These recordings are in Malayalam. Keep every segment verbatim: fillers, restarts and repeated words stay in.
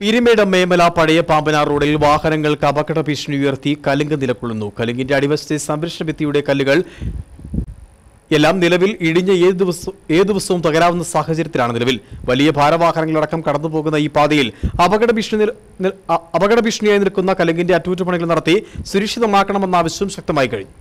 പീരുമേട് മേമല പഴയ പാമ്പന റോഡിൽ വാഹനങ്ങൾക്ക് അപകട ഭീഷണി ഉയർത്തി കലുങ്ക് നിലകൊള്ളുന്നു. കലുങ്കിന്റെ അടിവശത്തെ സംരക്ഷണ ഭിത്തിയുടെ കല്ലുകൾ എല്ലാം നിലവിൽ ഇടിഞ്ഞ് ഏത് ദിവസവും ഏത് ദിവസവും തകരാവുന്ന സാഹചര്യത്തിലാണ് നിലവിൽ. വലിയ ഭാരവാഹനങ്ങളടക്കം കടന്നുപോകുന്ന ഈ പാതയിൽ അപകട ഭീഷണി അപകട ഭീഷണിയായി നിൽക്കുന്ന കലുങ്കിന്റെ അറ്റകുറ്റപ്പണികൾ നടത്തി സുരക്ഷിതമാക്കണമെന്ന ആവശ്യം ശക്തമായി കഴിഞ്ഞു.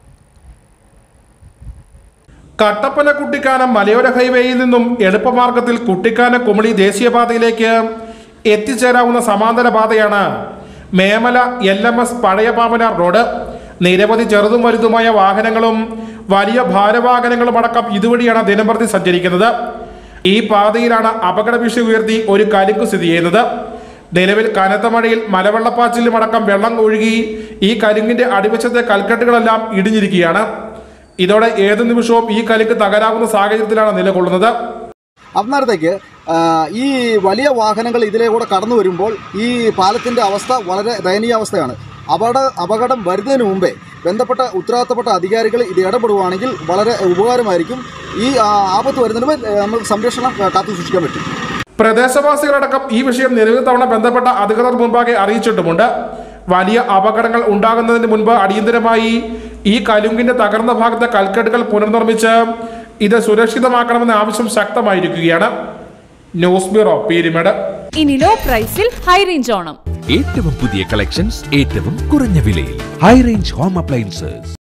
കട്ടപ്പന കുട്ടിക്കാനം മലയോര ഹൈവേയിൽ നിന്നും എളുപ്പമാർഗത്തിൽ കുട്ടിക്കാനം കുമളി ദേശീയപാതയിലേക്ക് എത്തിച്ചേരാവുന്ന സമാന്തര പാതയാണ് മേമല എൽ എം എസ് പഴയ പാമ്പന റോഡ്. നിരവധി ചെറുതും വലുതുമായ വാഹനങ്ങളും വലിയ ഭാരവാഹനങ്ങളും അടക്കം ഇതുവഴിയാണ് ദിനംപ്രതി സഞ്ചരിക്കുന്നത്. ഈ പാതയിലാണ് അപകട ഭീഷണി ഉയർത്തി ഒരു കലുങ്ക് സ്ഥിതി ചെയ്യുന്നത്. നിലവിൽ കനത്ത മഴയിൽ മലവെള്ളപ്പാച്ചിലും അടക്കം വെള്ളം ഒഴുകി ഈ കലുങ്കിന്റെ അടിവശത്തെ കൽക്കെട്ടുകളെല്ലാം ഇടിഞ്ഞിരിക്കുകയാണ്. ഇതോടെ ഏതു നിമിഷവും ഈ കലുങ്ക് തകരാവുന്ന സാഹചര്യത്തിലാണ് നിലകൊള്ളുന്നത്. അന്നേരത്തേക്ക് ഈ വലിയ വാഹനങ്ങൾ ഇതിലൂടെ കടന്നു വരുമ്പോൾ ഈ പാലത്തിൻ്റെ അവസ്ഥ വളരെ ദയനീയാവസ്ഥയാണ്. അപകട അപകടം വരുന്നതിന് മുമ്പേ ബന്ധപ്പെട്ട ഉത്തരവാദിത്തപ്പെട്ട അധികാരികൾ ഇത് ഇടപെടുവാണെങ്കിൽ വളരെ ഉപകാരമായിരിക്കും. ഈ ആപത്ത് വരുന്നതിന് മുമ്പ് നമുക്ക് സംരക്ഷണം കാത്തു സൂക്ഷിക്കാൻ പറ്റും. പ്രദേശവാസികളടക്കം ഈ വിഷയം നിരവധി തവണ ബന്ധപ്പെട്ട അധികൃതർ മുൻപാകെ അറിയിച്ചിട്ടുമുണ്ട്. വലിയ അപകടങ്ങൾ ഉണ്ടാകുന്നതിന് മുൻപ് അടിയന്തരമായി ഈ കലുങ്കിന്റെ തകർന്ന ഭാഗത്തെ കൽക്കെട്ടുകൾ പുനർനിർമ്മിച്ച് ഇത് സുരക്ഷിതമാക്കണമെന്ന ആവശ്യം ശക്തമായിരിക്കുകയാണ്. News bureau Peermade. ഇനി ലോ പ്രൈസിൽ ഹൈ റേഞ്ച് ഓണം. ഏറ്റവും പുതിയ കളക്ഷൻസ് ഏറ്റവും കുറഞ്ഞ വിലയിൽ ഹൈ റേഞ്ച് ഹോം അപ്ലയൻസസ്.